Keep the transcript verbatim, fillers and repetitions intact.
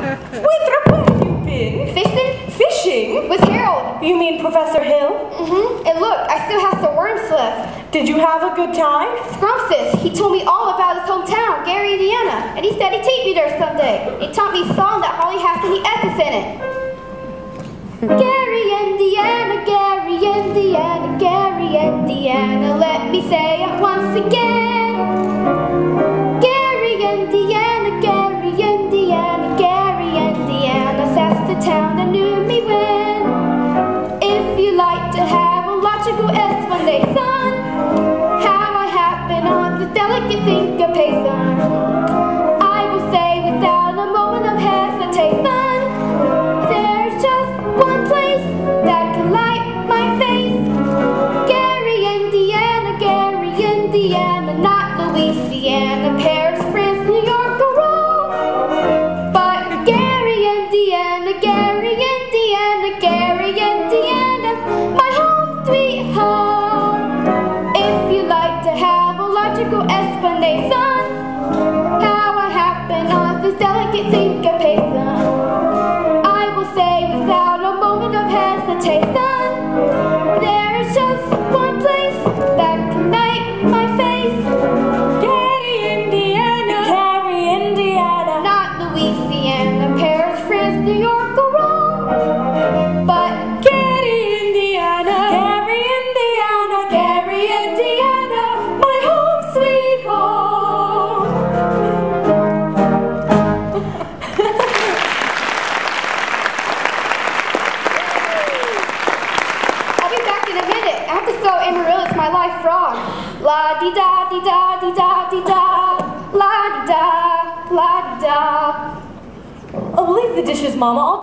Winthrop, where have you been? Fishing? Fishing? With Harold. You mean Professor Hill? Mm-hmm. And look, I still have some worms left. Did you have a good time? Scrumptious. He told me all about his hometown, Gary, Indiana, and he said he'd take me there someday. He taught me a song that probably has any S's in it. Gary, Indiana, Gary, Indiana, Gary, Indiana, let me say it once again. Gary, Indiana, Gary, Indiana, Gary, Indiana, that's the town that knew me when. If you like to have a logical explanation, how I happen on this delicate syncopation, I will say without a moment of hesitation, there's just one place that can light my face. Gary, Indiana, Gary, Indiana, not Louisiana, Paris, France, New York, or Rome, but Gary, Indiana, Gary, Indiana, Gary, Indiana, my home sweet home. If you like to have a logical explanation, how I happen on this delicate syncopation, I will say without a moment of hesitation, there is just one place that can light my face. Gary, Indiana, Gary, Indiana, Not Louisiana, Paris, France, New York, or Rome, but Gary, Indiana, Gary, Indiana, Gary, Indiana, my home sweet home. I'll be back in a minute. I have to sew Amaryllis, my life frog. La di da di da di da di da. La di da, la di da. Oh, leave the dishes, Mama. I'll